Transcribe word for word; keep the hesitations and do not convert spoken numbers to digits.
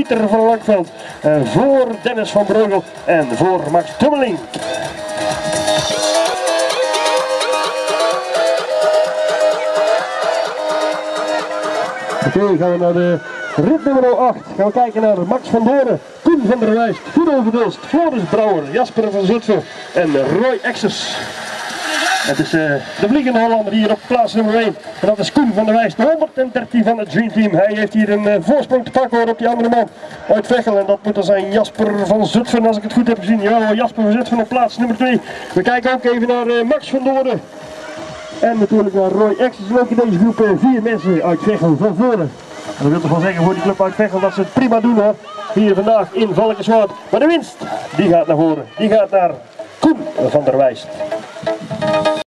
Pieter van Lankveld, uh, voor Dennis van Breugel en voor Max Tummeling. Oké, okay, gaan we naar de rit nummer acht. Gaan we kijken naar Max van Doorn, Koen van der Wijst, Guido Verdulst, Floris Brouwer, Jasper van Zutphen en Roy Exers. Het is uh, de vliegende Hollander hier op plaats nummer één. En dat is Koen van der Wijst, honderddertien van het Dream Team. Hij heeft hier een uh, voorsprong te pakken hoor op die andere man uit Veghel. En dat moet dan zijn Jasper van Zutphen als ik het goed heb gezien. Ja, Jasper van Zutphen op plaats nummer twee. We kijken ook even naar uh, Max van Doorn. En natuurlijk naar Roy Exers. Ook in deze groep uh, vier mensen uit Veghel van voren. En dat wil toch wel zeggen voor die club uit Veghel dat ze het prima doen hoor. Hier vandaag in Valkenswaard. Maar de winst, die gaat naar voren. Die gaat naar Koen van der Wijst.